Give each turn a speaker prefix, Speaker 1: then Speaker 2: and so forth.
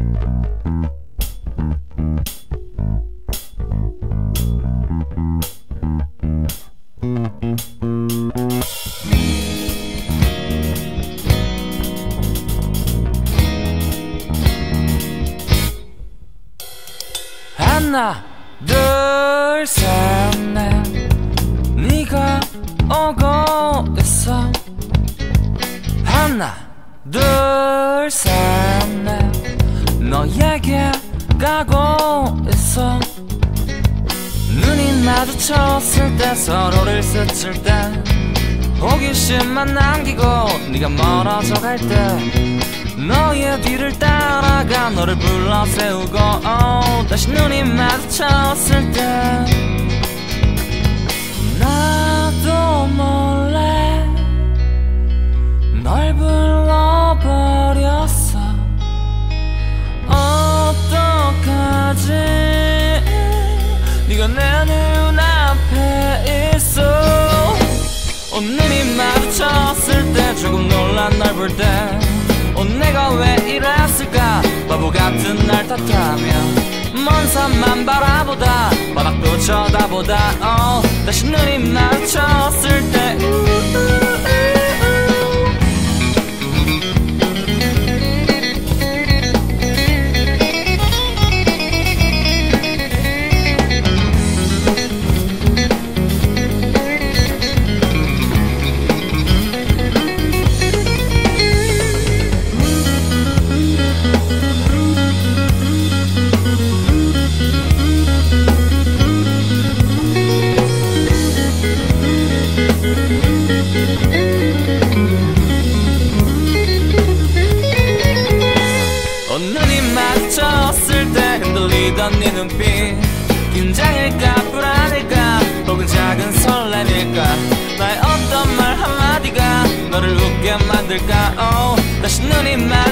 Speaker 1: 하나 둘 셋 넷 네가 오고 있어. 하나 둘 셋 넷 너에게 가고 있어. 눈이 마주쳤을 때 서로를 스칠 때 호기심만 남기고 네가 멀어져 갈 때 너의 뒤를 따라가 너를 불러 세우고 다시 눈이 마주쳤을 때 나도 몰래 널 불러버렸어. 어떡하지 네가 내 눈앞에 있어. 눈이 마주쳤을 때 조금 놀란 날 볼 때 내가 왜 이랬을까 바보 같은 날 탓하며 먼 산만 바라보다 바닥도 쳐다보다 다시 눈이 마주쳤을 때 눈이 마주쳤을 때 흔들리던 네 눈빛 긴장일까 불안일까 혹은 작은 설렘일까 나의 어떤 말 한마디가 너를 웃게 만들까 다시 눈이 마주쳤을